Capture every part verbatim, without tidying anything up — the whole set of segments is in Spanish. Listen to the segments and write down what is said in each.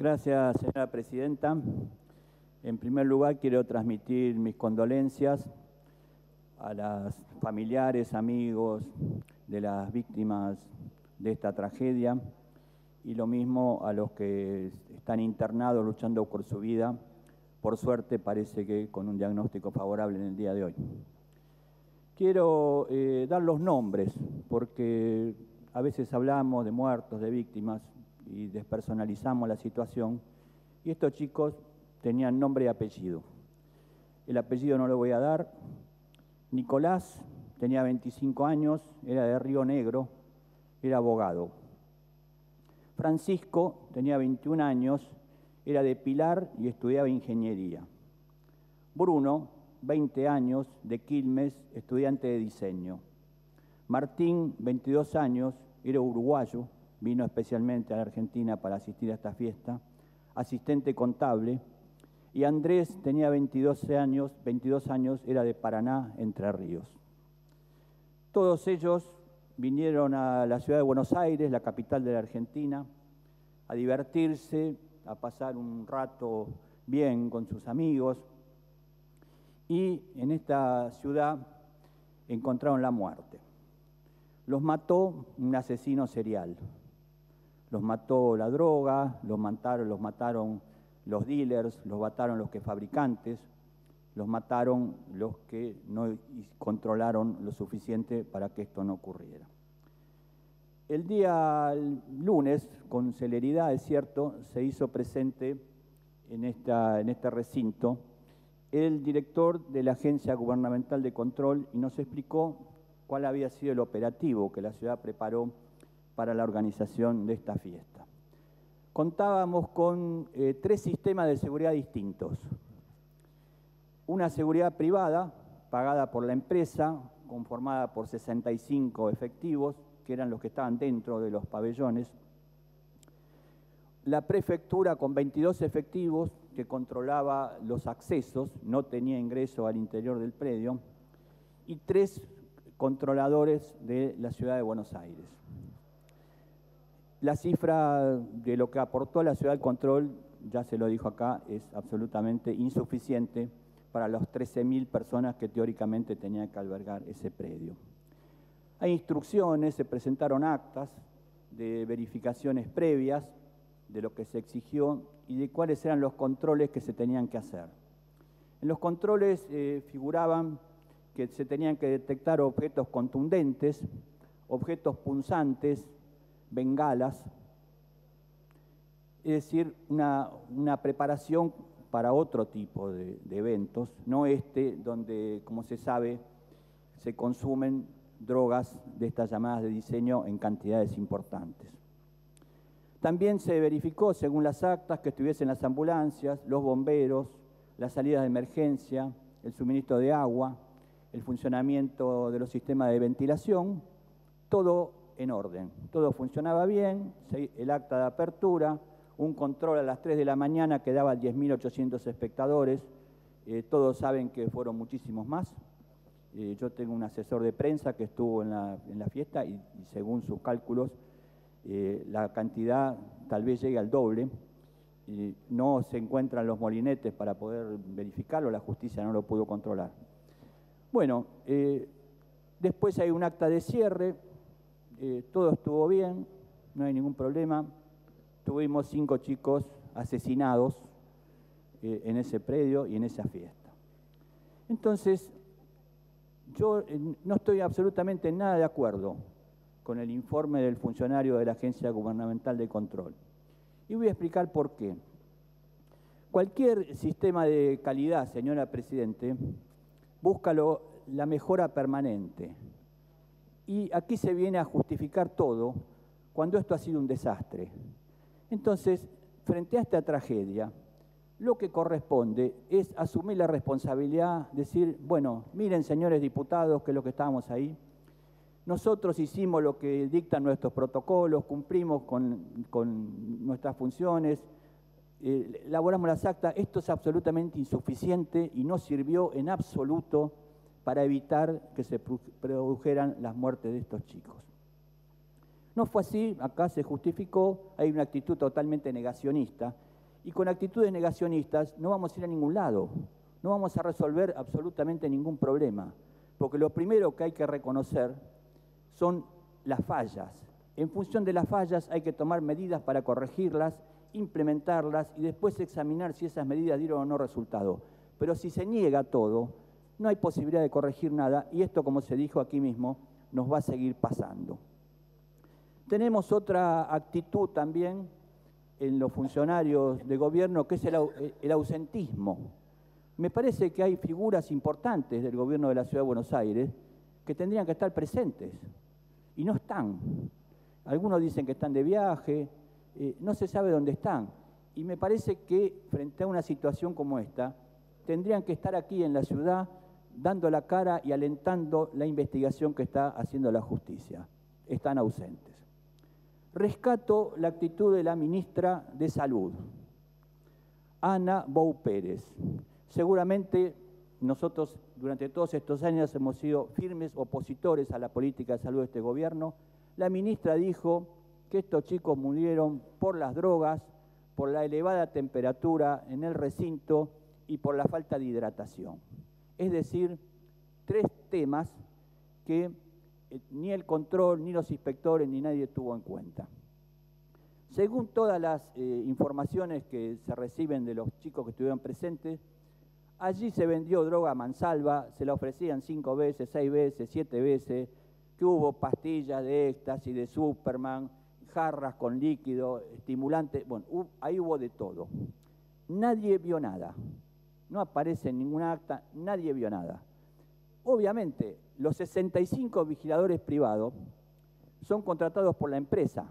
Gracias, señora presidenta. En primer lugar, quiero transmitir mis condolencias a los familiares, amigos de las víctimas de esta tragedia y lo mismo a los que están internados luchando por su vida. Por suerte, parece que con un diagnóstico favorable en el día de hoy. Quiero eh, dar los nombres, porque a veces hablamos de muertos, de víctimas, y despersonalizamos la situación, y estos chicos tenían nombre y apellido. El apellido no lo voy a dar. Nicolás tenía veinticinco años, era de Río Negro, era abogado. Francisco tenía veintiún años, era de Pilar y estudiaba ingeniería. Bruno, veinte años, de Quilmes, estudiante de diseño. Martín, veintidós años, era uruguayo, vino especialmente a la Argentina para asistir a esta fiesta, asistente contable. Y Andrés tenía veintidós años, veintidós años, era de Paraná, Entre Ríos. Todos ellos vinieron a la ciudad de Buenos Aires, la capital de la Argentina, a divertirse, a pasar un rato bien con sus amigos. Y en esta ciudad encontraron la muerte. Los mató un asesino serial. Los mató la droga, los mataron, los mataron los dealers, los mataron los que fabricantes, los mataron los que no controlaron lo suficiente para que esto no ocurriera. El día lunes, con celeridad, es cierto, se hizo presente en, esta, en este recinto el director de la Agencia Gubernamental de Control y nos explicó cuál había sido el operativo que la ciudad preparó para la organización de esta fiesta. Contábamos con eh, tres sistemas de seguridad distintos. Una seguridad privada, pagada por la empresa, conformada por sesenta y cinco efectivos, que eran los que estaban dentro de los pabellones. La prefectura con veintidós efectivos, que controlaba los accesos, no tenía ingreso al interior del predio, y tres controladores de la ciudad de Buenos Aires. La cifra de lo que aportó la ciudad al control, ya se lo dijo acá, es absolutamente insuficiente para las trece mil personas que teóricamente tenían que albergar ese predio. Hay instrucciones, se presentaron actas de verificaciones previas de lo que se exigió y de cuáles eran los controles que se tenían que hacer. En los controles eh, figuraban que se tenían que detectar objetos contundentes, objetos punzantes, bengalas, es decir, una, una preparación para otro tipo de, de eventos, no este donde, como se sabe, se consumen drogas de estas llamadas de diseño en cantidades importantes. También se verificó, según las actas, que estuviesen las ambulancias, los bomberos, las salidas de emergencia, el suministro de agua, el funcionamiento de los sistemas de ventilación, todo en orden. Todo funcionaba bien, el acta de apertura, un control a las tres de la mañana que daba diez mil ochocientos espectadores, eh, todos saben que fueron muchísimos más. Eh, yo tengo un asesor de prensa que estuvo en la, en la fiesta y, y según sus cálculos, eh, la cantidad tal vez llegue al doble. Eh, no se encuentran los molinetes para poder verificarlo, la justicia no lo pudo controlar. Bueno, eh, después hay un acta de cierre, eh, todo estuvo bien, no hay ningún problema. Tuvimos cinco chicos asesinados eh, en ese predio y en esa fiesta. Entonces, yo eh, no estoy absolutamente nada de acuerdo con el informe del funcionario de la Agencia Gubernamental de Control. Y voy a explicar por qué. Cualquier sistema de calidad, señora Presidente, busca lo, la mejora permanente. Y aquí se viene a justificar todo cuando esto ha sido un desastre. Entonces, frente a esta tragedia, lo que corresponde es asumir la responsabilidad, decir, bueno, miren, señores diputados, que es lo que estábamos ahí, nosotros hicimos lo que dictan nuestros protocolos, cumplimos con, con nuestras funciones, eh, elaboramos las actas, esto es absolutamente insuficiente y no sirvió en absoluto para evitar que se produjeran las muertes de estos chicos. No fue así, acá se justificó, hay una actitud totalmente negacionista Y con actitudes negacionistas no vamos a ir a ningún lado, no vamos a resolver absolutamente ningún problema, porque lo primero que hay que reconocer son las fallas. En función de las fallas hay que tomar medidas para corregirlas, implementarlas y después examinar si esas medidas dieron o no resultado. Pero si se niega todo, no hay posibilidad de corregir nada y esto, como se dijo aquí mismo, nos va a seguir pasando. Tenemos otra actitud también en los funcionarios de gobierno, que es el, el ausentismo. Me parece que hay figuras importantes del gobierno de la Ciudad de Buenos Aires que tendrían que estar presentes y no están. Algunos dicen que están de viaje, eh, no se sabe dónde están. Y me parece que frente a una situación como esta, tendrían que estar aquí en la ciudad dando la cara y alentando la investigación que está haciendo la justicia. Están ausentes. Rescato la actitud de la ministra de Salud, Ana Bou Pérez. Seguramente nosotros durante todos estos años hemos sido firmes opositores a la política de salud de este gobierno. La ministra dijo que estos chicos murieron por las drogas, por la elevada temperatura en el recinto y por la falta de hidratación. Es decir, tres temas que ni el control, ni los inspectores, ni nadie tuvo en cuenta. Según todas las eh, informaciones que se reciben de los chicos que estuvieron presentes, allí se vendió droga a mansalva, se la ofrecían cinco veces, seis veces, siete veces, que hubo pastillas de éxtasis, de Superman, jarras con líquido, estimulantes, bueno, hubo, ahí hubo de todo. Nadie vio nada, no aparece en ninguna acta, nadie vio nada. Obviamente, los sesenta y cinco vigiladores privados son contratados por la empresa.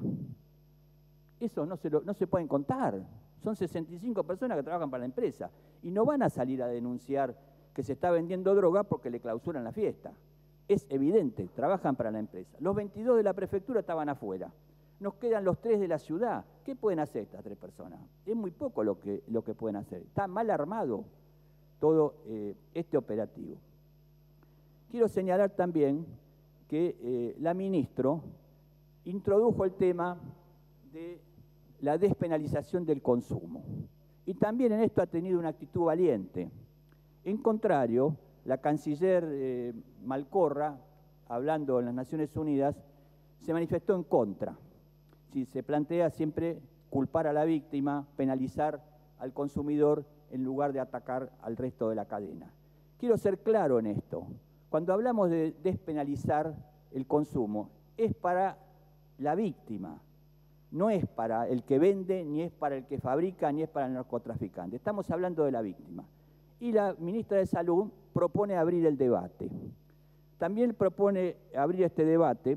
Eso no se, lo, no se pueden contar. Son sesenta y cinco personas que trabajan para la empresa y no van a salir a denunciar que se está vendiendo droga porque le clausuran la fiesta. Es evidente, trabajan para la empresa. Los veintidós de la prefectura estaban afuera. Nos quedan los tres de la ciudad. ¿Qué pueden hacer estas tres personas? Es muy poco lo que, lo que pueden hacer. Está mal armado todo eh, este operativo. Quiero señalar también que eh, la ministra introdujo el tema de la despenalización del consumo. Y también en esto ha tenido una actitud valiente. En contrario, la canciller eh, Malcorra, hablando en las Naciones Unidas, se manifestó en contra. Si se plantea siempre culpar a la víctima, penalizar al consumidor en lugar de atacar al resto de la cadena. Quiero ser claro en esto. Cuando hablamos de despenalizar el consumo, es para la víctima, no es para el que vende, ni es para el que fabrica, ni es para el narcotraficante. Estamos hablando de la víctima. Y la ministra de Salud propone abrir el debate. También propone abrir este debate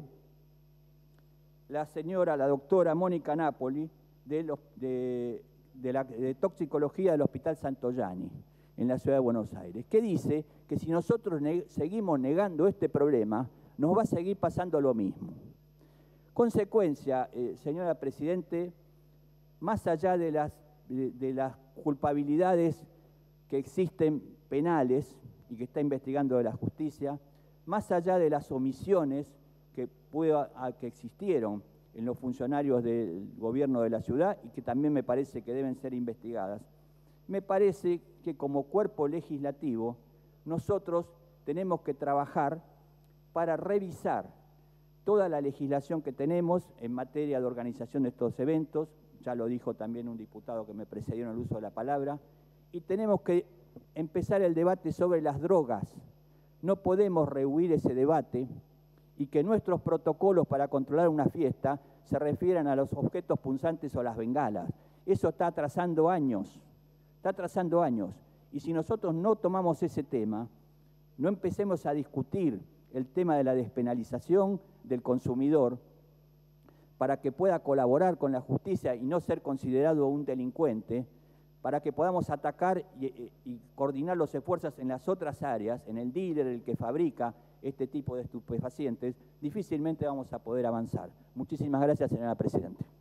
la señora, la doctora Mónica Napoli, de, los, de, de, la, de toxicología del Hospital Santoyani, en la Ciudad de Buenos Aires, que dice que si nosotros ne- seguimos negando este problema, nos va a seguir pasando lo mismo. Consecuencia, eh, señora Presidente, más allá de las, de, de las culpabilidades que existen penales y que está investigando de la justicia, más allá de las omisiones que, pueda, que existieron en los funcionarios del gobierno de la ciudad y que también me parece que deben ser investigadas, me parece que como cuerpo legislativo nosotros tenemos que trabajar para revisar toda la legislación que tenemos en materia de organización de estos eventos, ya lo dijo también un diputado que me precedió en el uso de la palabra, y tenemos que empezar el debate sobre las drogas. No podemos rehuir ese debate y que nuestros protocolos para controlar una fiesta se refieran a los objetos punzantes o las bengalas. Eso está atrasando años, está atrasando años. Y si nosotros no tomamos ese tema, no empecemos a discutir el tema de la despenalización del consumidor para que pueda colaborar con la justicia y no ser considerado un delincuente, para que podamos atacar y, y, y coordinar los esfuerzos en las otras áreas, en el dealer, el que fabrica este tipo de estupefacientes, difícilmente vamos a poder avanzar. Muchísimas gracias, señora Presidenta.